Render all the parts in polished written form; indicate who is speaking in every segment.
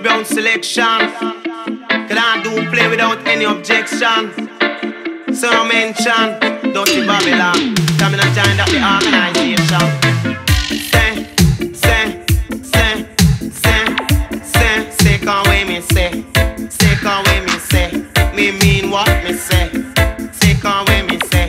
Speaker 1: Brown selection. Can I do play without any objection? So I mention Dirty Babylon. Coming and join up the organization. Say, come away me say. Say, come away me say. Me mean what me say. Say, come away me say.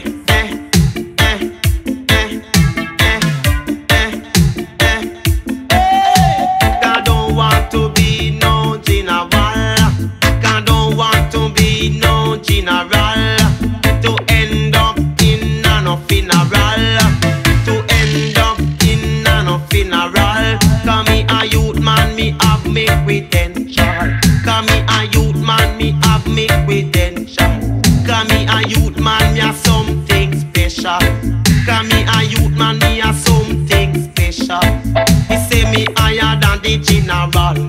Speaker 1: I don't want to be no general. I don't want to be no general. To end up in a funeral. To end up in a funeral. Cause me a youth man, me have me credential. Cause me a youth man, me have me credential. Cause me a youth man, me a something special. Cause me a youth man, me a something special. Me say me higher than the general.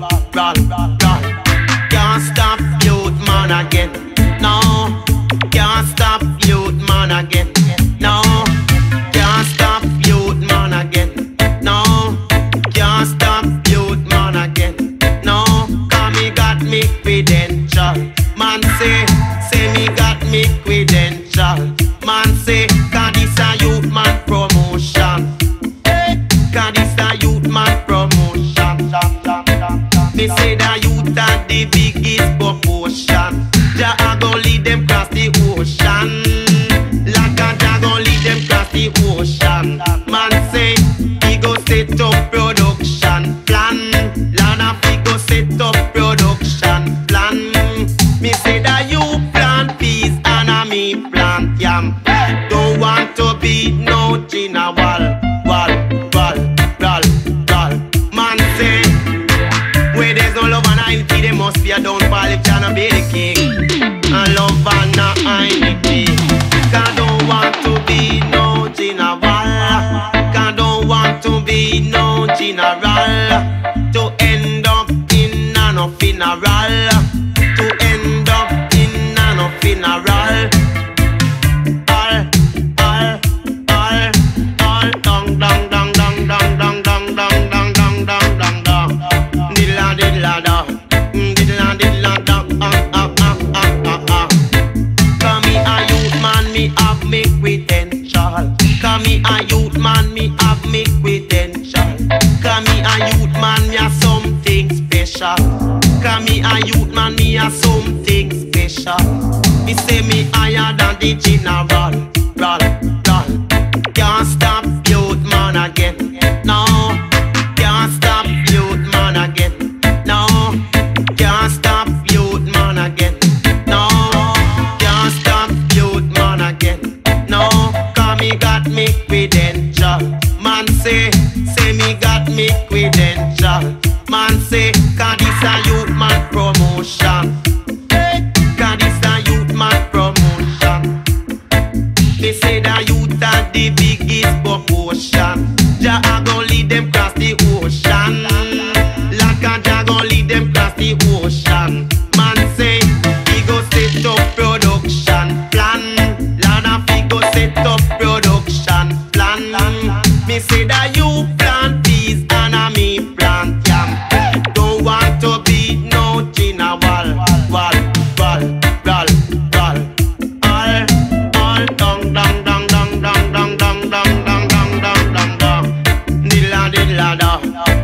Speaker 1: Can't stop youth man again. No, can't stop youth man again. No, can't stop youth man again. No, can't stop youth man again. No, cause me got me credential. Man say me got me credential. Man say, cause this a youth man promotion. Cause this a youth man promotion. Me say the youth are the biggest proportion. Jah a go lead them cross the ocean. Like a Jah go lead them cross the ocean. Man say he go set up production plan. Lana he go set up production plan. Me say that you plant peas and a me plant yam. Don't want to be no general. Man say where there's no love and unity, there must be a downfall if Jah no be the king. And love and not unity. Cause don't want to be no general. Cause don't want to be no general. To end up in a funeral. To end up in a funeral. All dong dong dong dong dong dong dong dong dong dong dong dong dong. Diddla diddla dong. Diddla diddla dong. Cause me a youth man, me have me credential. Cause me a youth man, me have me credential. Cause me a youth man, me a something special. Cause me a youth man, me a something special. Me say me higher than the general. Can't stop youth man again. No, can't stop youth man again. No, can't stop youth man again. No, can't stop youth man again. No, cause me got me credential. Man say me got me credential. Man say, cause this a youth man promotion. Cause this a youth man promotion. They say the youth are the biggest proportion. Jah a go lead them cross the ocean. Like a Jah go lead them cross the ocean. Man say he go set up production plan. Lana he go set up production plan. Me say that you plant peas and a me plant yam. Don't want to be no general. All dong dong dong dong dong dong dong dong dong dong dong dong. Diddla diddla dong.